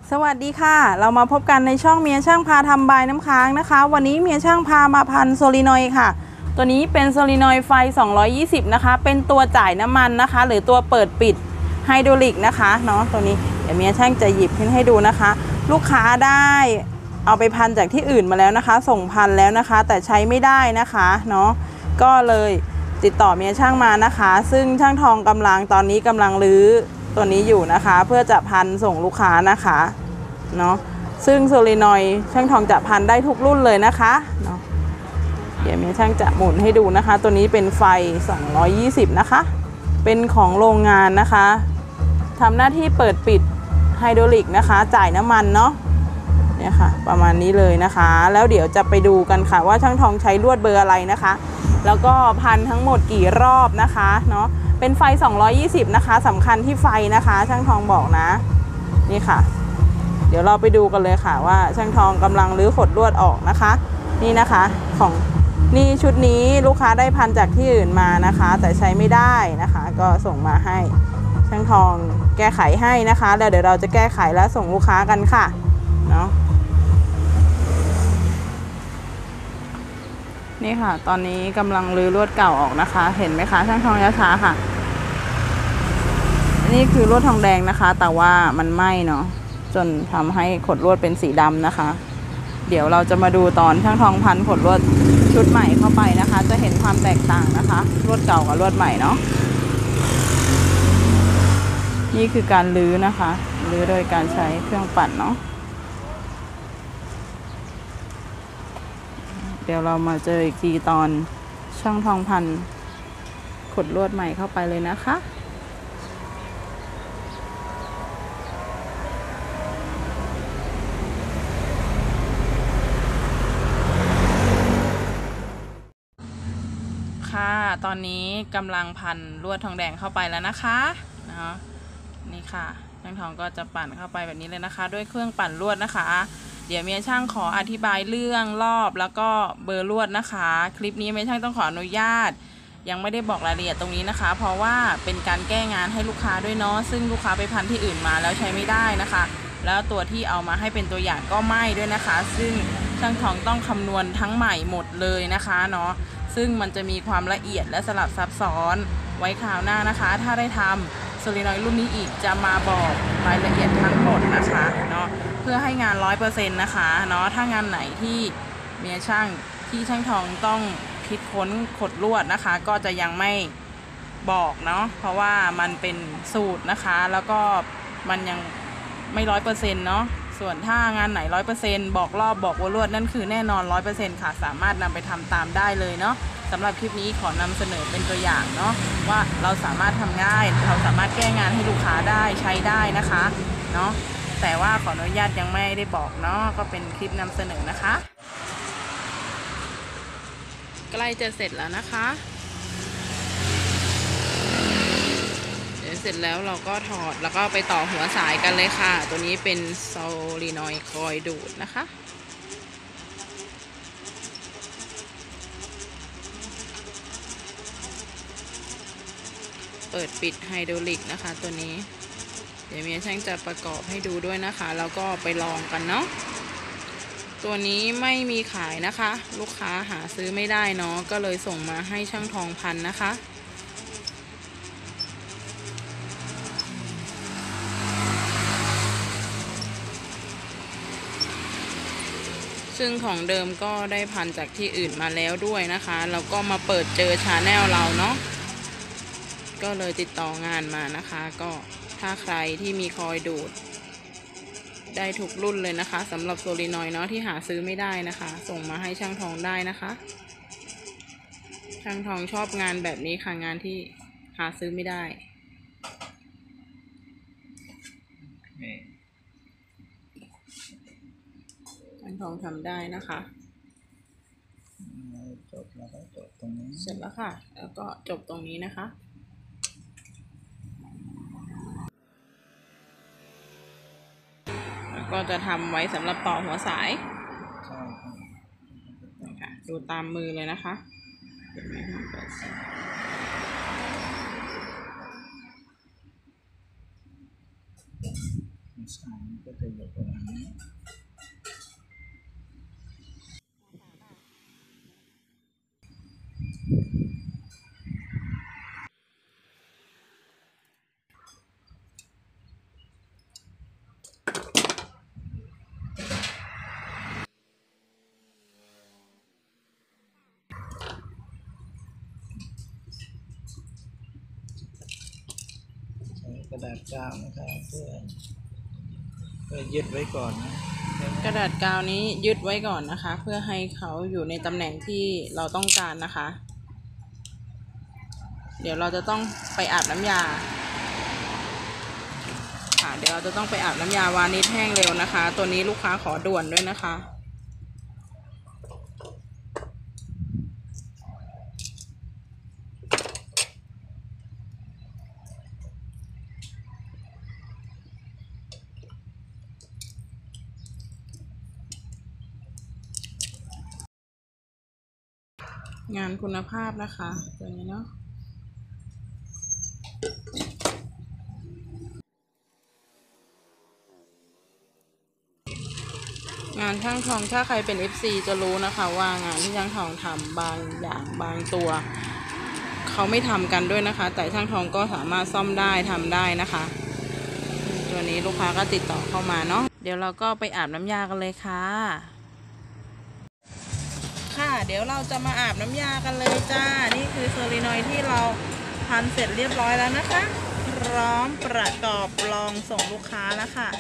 สวัสดีค่ะเรามาพบกันในช่องเมียช่างพาทำบายน้ำค้างนะคะวันนี้เมียช่างพามาพันโซลินอยด์ค่ะตัวนี้เป็นโซลินอยด์ไฟ220นะคะเป็นตัวจ่ายน้ำมันนะคะหรือตัวเปิดปิดไฮดรอลิกนะคะเนาะตัวนี้เดี๋ยวเมียช่างจะหยิบขึ้นให้ดูนะคะลูกค้าได้เอาไปพันจากที่อื่นมาแล้วนะคะส่งพันแล้วนะคะแต่ใช้ไม่ได้นะคะเนาะก็เลยติดต่อเมียช่างมานะคะซึ่งช่างทองตอนนี้กำลังรื้อตัวนี้อยู่นะคะเพื่อจะพันส่งลูกค้านะคะเนาะซึ่งโซลินอยด์ช่างทองจะพันได้ทุกรุ่นเลยนะคะเนาะเดี๋ยวเมียช่างจะหมุนให้ดูนะคะตัวนี้เป็นไฟ220นะคะเป็นของโรงงานนะคะทำหน้าที่เปิดปิดไฮดรอลิกนะคะจ่ายน้ำมันเนาะเนี่ยค่ะประมาณนี้เลยนะคะแล้วเดี๋ยวจะไปดูกันค่ะว่าช่างทองใช้ลวดเบอร์อะไรนะคะแล้วก็พันทั้งหมดกี่รอบนะคะเนาะเป็นไฟ220นะคะสำคัญที่ไฟนะคะช่างทองบอกนะนี่ค่ะเดี๋ยวเราไปดูกันเลยค่ะว่าช่างทองกำลังรื้อขดลวดออกนะคะนี่นะคะของนี่ชุดนี้ลูกค้าได้พันจากที่อื่นมานะคะแต่ใช้ไม่ได้นะคะก็ส่งมาให้ช่างทองแก้ไขให้นะคะแล้วเดี๋ยวเราจะแก้ไขและส่งลูกค้ากันค่ะเนาะนี่ค่ะตอนนี้กำลังรื้อลวดเก่าออกนะคะเห็นไหมคะช่างทองช้าๆค่ะนี่คือลวดทองแดงนะคะแต่ว่ามันไหม้เนาะจนทำให้ขดลวดเป็นสีดำนะคะเดี๋ยวเราจะมาดูตอนช่างทองพันขดลวดชุดใหม่เข้าไปนะคะจะเห็นความแตกต่างนะคะลวดเก่ากับลวดใหม่เนาะนี่คือการรื้อนะคะรื้อโดยการใช้เครื่องปั่นเนาะเดี๋ยวเรามาเจออีกทีตอนช่างทองพันขดลวดใหม่เข้าไปเลยนะคะค่ะตอนนี้กำลังพันลวดทองแดงเข้าไปแล้วนะคะเนาะนี่ค่ะช่างทองก็จะปั่นเข้าไปแบบนี้เลยนะคะด้วยเครื่องปั่นลวดนะคะเดี๋ยวเมียช่างขออธิบายเรื่องรอบแล้วก็เบอร์ลวดนะคะคลิปนี้เมียช่างต้องขออนุญาตยังไม่ได้บอกรายละเอียดตรงนี้นะคะเพราะว่าเป็นการแก้งานให้ลูกค้าด้วยเนาะซึ่งลูกค้าไปพันที่อื่นมาแล้วใช้ไม่ได้นะคะแล้วตัวที่เอามาให้เป็นตัวอย่างก็ไหม้ด้วยนะคะซึ่งช่างทองต้องคำนวณทั้งใหม่หมดเลยนะคะเนาะซึ่งมันจะมีความละเอียดและสลับซับซ้อนไว้คราวหน้านะคะถ้าได้ทำโซลินอยด์รุ่นนี้อีกจะมาบอกรายละเอียดทั้งหมดนะคะเนาะเพื่อให้งาน 100% นะคะเนาะถ้างานไหนที่เมียช่างที่ช่างทองต้องคิดค้นขดลวดนะคะก็จะยังไม่บอกเนาะเพราะว่ามันเป็นสูตรนะคะแล้วก็มันยังไม่ 100% เนาะส่วนถ้างานไหน 100% บอกรอบบอกวลวดนั่นคือแน่นอน 100% ค่ะสามารถนำไปทำตามได้เลยเนาะสำหรับคลิปนี้ขอนำเสนอเป็นตัวอย่างเนาะว่าเราสามารถทำง่ายเราสามารถแก้งานให้ลูกค้าได้ใช้ได้นะคะเนาะแต่ว่าขออนุญาตยังไม่ได้บอกเนาะก็เป็นคลิปนำเสนอนะคะใกล้จะเสร็จแล้วนะคะเดี๋ยวเสร็จแล้วเราก็ถอดแล้วก็ไปต่อหัวสายกันเลยค่ะตัวนี้เป็นโซลินอยด์คอยดูดนะคะเปิดปิดไฮดรอลิกนะคะตัวนี้เดี๋ยวเมียช่างจะประกอบให้ดูด้วยนะคะแล้วก็ไปลองกันเนาะตัวนี้ไม่มีขายนะคะลูกค้าหาซื้อไม่ได้เนาะก็เลยส่งมาให้ช่างทองพันนะคะซึ่งของเดิมก็ได้พันจากที่อื่นมาแล้วด้วยนะคะแล้วก็มาเปิดเจอชาแนลเราเนาะก็เลยติดต่องานมานะคะก็ถ้าใครที่มีคอยดูดได้ทุกรุ่นเลยนะคะสำหรับโซลินอยด์เนาะที่หาซื้อไม่ได้นะคะส่งมาให้ช่างทองได้นะคะช่างทองชอบงานแบบนี้ค่ะงานที่หาซื้อไม่ได้ช่างทองทำได้นะคะจบแล้วก็จบตรงนี้เสร็จแล้วค่ะแล้วก็จบตรงนี้นะคะแล้วก็จะทำไว้สำหรับต่อหัวสายใช่ค่ะดูตามมือเลยนะคะเห็นไหมสองก็จะอยู่ประมาณนี้ใช้กระดาษกาวนะครับเพื่อยึดไว้ก่อนนะกระดาษกาวนี้ยึดไว้ก่อนนะคะ เพื่อให้เขาอยู่ในตำแหน่งที่เราต้องการนะคะ เดี๋ยวเราจะต้องไปอาบน้ำยาค่ะเดี๋ยวเราจะต้องไปอาบน้ำยาวานิชแห้งเร็วนะคะ ตัวนี้ลูกค้าขอด่วนด้วยนะคะงานคุณภาพนะคะตัวนี้เนาะงานช่างทองถ้าใครเป็น FC จะรู้นะคะว่างานที่ช่างทองทำบางอย่างบางตัวเขาไม่ทำกันด้วยนะคะแต่ช่างทองก็สามารถซ่อมได้ทำได้นะคะตัวนี้ลูกค้าก็ติดต่อเข้ามาเนาะเดี๋ยวเราก็ไปอาบน้ำยากันเลยค่ะค่ะเดี๋ยวเราจะมาอาบน้ำยากันเลยจ้านี่คือโซลินอยด์ที่เราพันเสร็จเรียบร้อยแล้วนะคะพร้อมประกอบลองส่งลูกค้าแล้วค่ะ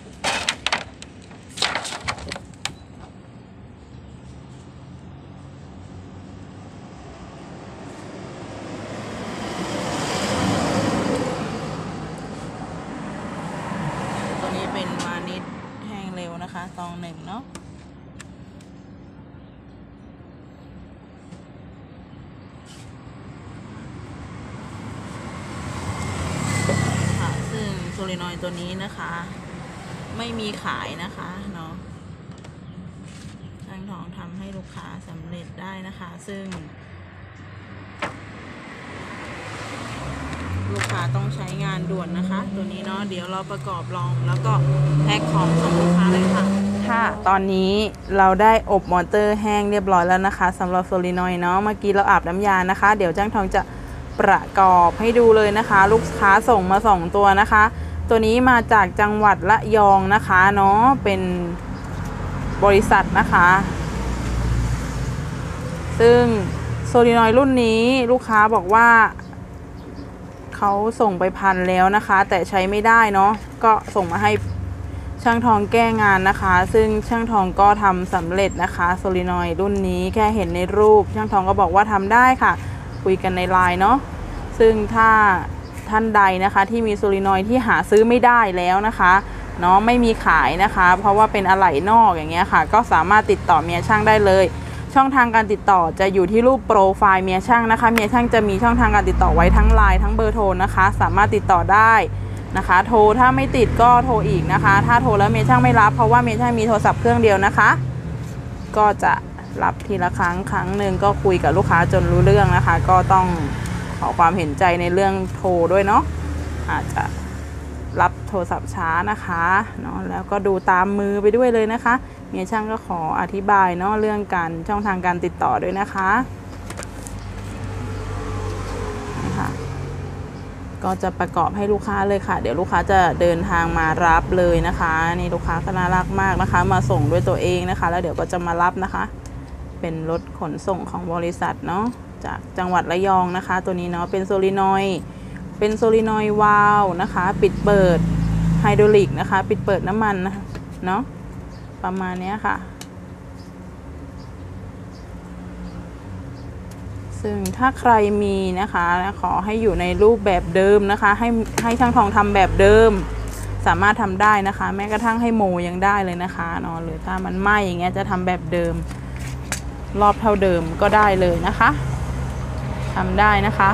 ตัวนี้เป็นวานิชแห้งเร็วนะคะตองหนึ่งเนาะโซลินอยด์ตัวนี้นะคะไม่มีขายนะคะเนาะช่างทองทำให้ลูกค้าสำเร็จได้นะคะซึ่งลูกค้าต้องใช้งานด่วนนะคะตัวนี้เนาะเดี๋ยวเราประกอบลองแล้วก็แพ็คของส่งลูกค้าเลยค่ะค่ะตอนนี้เราได้อบมอเตอร์แห้งเรียบร้อยแล้วนะคะสำหรับโซลินอยด์เนาะเมื่อกี้เราอาบน้ำยานะคะเดี๋ยวช่างทองจะประกอบให้ดูเลยนะคะลูกค้าส่งมา2ตัวนะคะตัวนี้มาจากจังหวัดระยองนะคะเนาะเป็นบริษัทนะคะซึ่งโซลินอยด์รุ่นนี้ลูกค้าบอกว่าเขาส่งไปพันแล้วนะคะแต่ใช้ไม่ได้เนาะก็ส่งมาให้ช่างทองแก้งานนะคะซึ่งช่างทองก็ทำสำเร็จนะคะโซลินอยด์รุ่นนี้แค่เห็นในรูปช่างทองก็บอกว่าทำได้ค่ะคุยกันในไลน์เนาะซึ่งถ้าท่านใดนะคะที่มีโซลินอยด์ที่หาซื้อไม่ได้แล้วนะคะเนาะไม่มีขายนะคะเพราะว่าเป็นอะไหล่นอกอย่างเงี้ยค่ะก็สามารถติดต่อเมียช่างได้เลยช่องทางการติดต่อจะอยู่ที่รูปโปรไฟล์เมียช่างนะคะเมียช่างจะมีช่องทางการติดต่อไว้ทั้งไลน์ทั้งเบอร์โทรนะคะสามารถติดต่อได้นะคะโทรถ้าไม่ติดก็โทรอีกนะคะถ้าโทรแล้วเมียช่างไม่รับเพราะว่าเมียช่างมีโทรศัพท์เครื่องเดียวนะคะก็จะรับทีละครั้งหนึ่งก็คุยกับลูกค้าจนรู้เรื่องนะคะก็ต้องขอความเห็นใจในเรื่องโทรด้วยเนาะอาจจะรับโทรศัพท์ช้านะคะเนาะแล้วก็ดูตามมือไปด้วยเลยนะคะเมียช่างก็ขออธิบายเนาะเรื่องการช่องทางการติดต่อด้วยนะคะนะคะก็จะประกอบให้ลูกค้าเลยค่ะเดี๋ยวลูกค้าจะเดินทางมารับเลยนะคะนี่ลูกค้าก็น่ารักมากนะคะมาส่งด้วยตัวเองนะคะแล้วเดี๋ยวก็จะมารับนะคะเป็นรถขนส่งของบริษัทเนาะจากจังหวัดระยองนะคะตัวนี้เนาะเป็นโซลินอยด์วาล์วนะคะปิดเปิดไฮดรอลิกนะคะปิดเปิดน้ำมันนะคะเนาะประมาณนี้ค่ะซึ่งถ้าใครมีนะคะขอให้อยู่ในรูปแบบเดิมนะคะให้ช่างทองทำแบบเดิมสามารถทำได้นะคะแม้กระทั่งให้โมยังได้เลยนะคะเนาะหรือถ้ามันไหม้อย่างเงี้ยจะทำแบบเดิมรอบเท่าเดิมก็ได้เลยนะคะทำได้นะคะ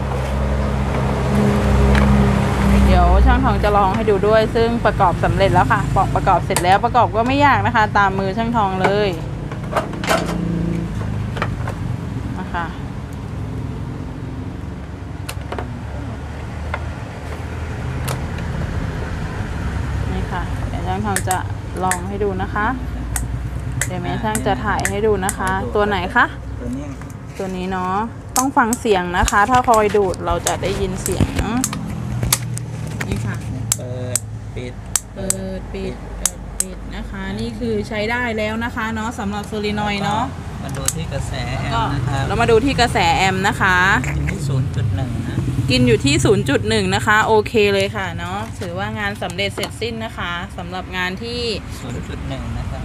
เดี๋ยวช่างทองจะลองให้ดูด้วยซึ่งประกอบสำเร็จแล้วค่ะประกอบเสร็จแล้วประกอบก็ไม่ยากนะคะตามมือช่างทองเลยนะคะนี่ค่ะเดี๋ยวช่างทองจะลองให้ดูนะคะ เดี๋ยวแม่ช่างจะถ่ายให้ดูนะคะ ตัวไหนคะตัวนี้ตัวนี้เนาะต้องฟังเสียงนะคะ ถ้าคอยดูดเราจะได้ยินเสียงเนาะนี่ค่ะเปิดปิดเปิดปิดเปิดปิดนะคะ นี่คือใช้ได้แล้วนะคะเนาะสำหรับโซลินอยด์เนาะมาดูที่กระแสแอมก็นะครับเรามาดูที่กระแสแอมนะคะอยู่ที่ 0.1 นะกินอยู่ที่ 0.1 นะคะโอเคเลยค่ะเนาะถือว่างานสำเร็จเสร็จสิ้นนะคะสำหรับงานที่ 0.1 นะครับ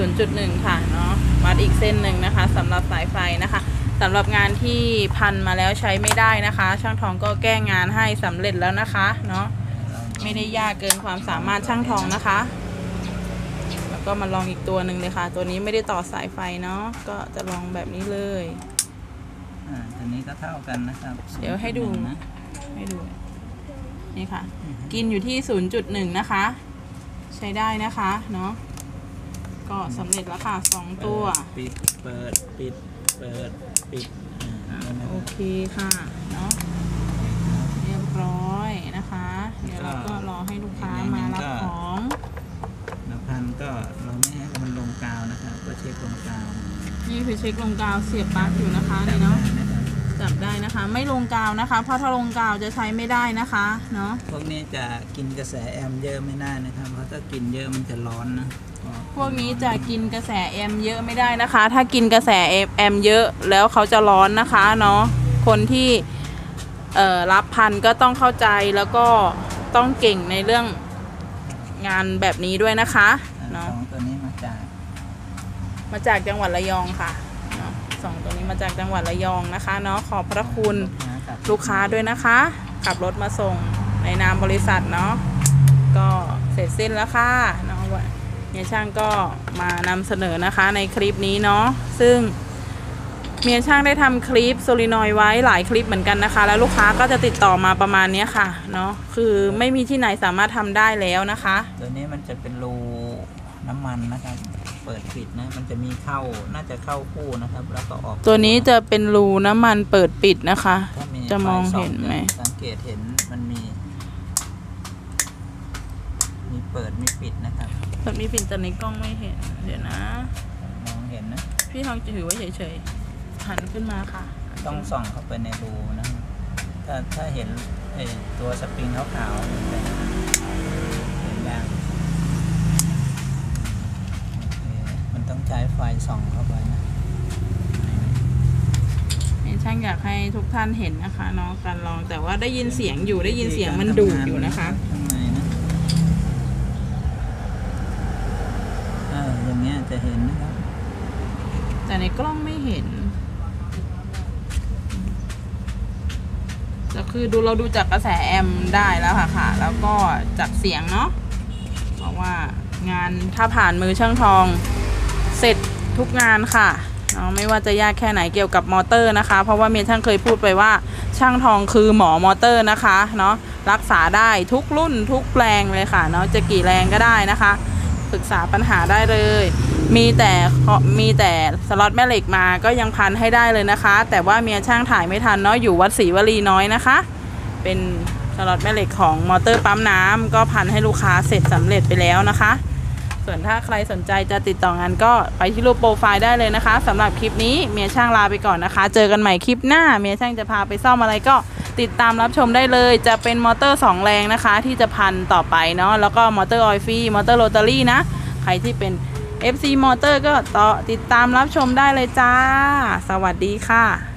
0.1 ค่ะเนาะวัดอีกเส้นหนึ่งนะคะสำหรับสายไฟนะคะสำหรับงานที่พันมาแล้วใช้ไม่ได้นะคะ ช่างทองก็แก้งานให้สำเร็จแล้วนะคะเนาะไม่ได้ยากเกินความสามารถช่างทองนะคะ แล้วก็มาลองอีกตัวหนึ่งเลยค่ะ ตัวนี้ไม่ได้ต่อสายไฟเนาะก็จะลองแบบนี้เลยตัวนี้ก็เท่ากันนะครับเดี๋ยวให้ดูนะให้ดูนี่ค่ะ กินอยู่ที่ 0.1 นะคะ ใช้ได้นะคะเนาะก็สำเร็จแล้วค่ะ2ตัวปิดเปิดปิดเปิดปิดโอเคค่ะเนาะเรียบร้อยนะคะ เดี๋ยวเราก็รอให้ลูกค้ามารับของน้ำพันก็เราไม่ให้มันลงกาวนะครับก็เช็คลงกาวนี่คือเช็คลงกาวเสียบปลั๊กอยู่นะคะนี่เนาะนะครับจับได้นะคะ ไม่ลงกาวนะคะ เพราะถ้าลงกาวจะใช้ไม่ได้นะคะเนาะพวกนี้จะกินกระแสแอมเยอะไม่ได้นะครับเพราะถ้ากินเยอะมันจะร้อนนะพวกนี้จะกินกระแสแอมเยอะไม่ได้นะคะ ถ้ากินกระแสแอมเยอะแล้วเขาจะร้อนนะคะเนาะคนที่รับพันก็ต้องเข้าใจแล้วก็ต้องเก่งในเรื่องงานแบบนี้ด้วยนะคะเนาะสองตัวนี้มาจากจังหวัดระยองค่ะเนาะสองตัวนี้มาจากจังหวัดระยองนะคะเนาะขอบพระคุณลูกค้าด้วยนะคะขับรถมาส่งในนามบริษัทเนาะก็เสร็จสิ้นแล้วค่ะเนาะเมียช่างก็มานำเสนอนะคะในคลิปนี้เนาะซึ่งเมียช่างได้ทำคลิปโซลินอยด์ไว้หลายคลิปเหมือนกันนะคะแล้วลูกค้าก็จะติดต่อมาประมาณนี้ค่ะเนาะคือไม่มีที่ไหนสามารถทำได้แล้วนะคะตัวนี้มันจะเป็นรูน้ำมันนะครับเปิดปิดนะมันจะมีเข้าน่าจะเข้าคู่นะครับแล้วก็ออกตัวนี้จะเป็นรูน้ำมันเปิดปิดนะคะถ้าจะมองเห็นไหมสังเกตเห็นมันมีเปิดมีปิดนะครับมันมีปิ่นแต่ในกล้องไม่เห็นเดี๋ยวนะมองเห็นนะพี่ทองจะถือไว้เฉยๆหันขึ้นมาค่ะต้องส่องเข้าไปในรูนะถ้าเห็นตัวสปริงขาวๆเห็นยังมันต้องใช้ไฟส่องเข้าไปนะช่างอยากให้ทุกท่านเห็นนะคะเนาะการลองแต่ว่าได้ยินเสียงอยู่ได้ยินเสียงมันดูดอยู่นะคะข้างในนะอย่างเงี้ยจะเห็นนะครับแต่ในกล้องไม่เห็นจะคือเราดูจากกระแสแอมได้แล้วค่ะแล้วก็จากเสียงเนาะเพราะว่างานถ้าผ่านมือช่างทองเสร็จทุกงานค่ะไม่ว่าจะยากแค่ไหนเกี่ยวกับมอเตอร์นะคะเพราะว่าเมียช่างเคยพูดไปว่าช่างทองคือหมอมอเตอร์นะคะเนาะรักษาได้ทุกรุ่นทุกแปลงเลยค่ะเนาะจะกี่แรงก็ได้นะคะปรึกษาปัญหาได้เลยมีแต่สล็อตแม่เหล็กมาก็ยังพันให้ได้เลยนะคะแต่ว่าเมียช่างถ่ายไม่ทันเนาะอยู่วัดศรีวลีน้อยนะคะเป็นสล็อตแม่เหล็กของมอเตอร์ปั๊มน้ำก็พันให้ลูกค้าเสร็จสำเร็จไปแล้วนะคะส่วนถ้าใครสนใจจะติดต่องานก็ไปที่รูปโปรไฟล์ได้เลยนะคะสำหรับคลิปนี้เมียช่างลาไปก่อนนะคะเจอกันใหม่คลิปหน้าเมียช่างจะพาไปซ่อมอะไรก็ติดตามรับชมได้เลยจะเป็นมอเตอร์2แรงนะคะที่จะพันต่อไปเนาะแล้วก็มอเตอร์ออยล์ฟรีมอเตอร์โรตารี่นะใครที่เป็น FC มอเตอร์ก็ติดตามรับชมได้เลยจ้าสวัสดีค่ะ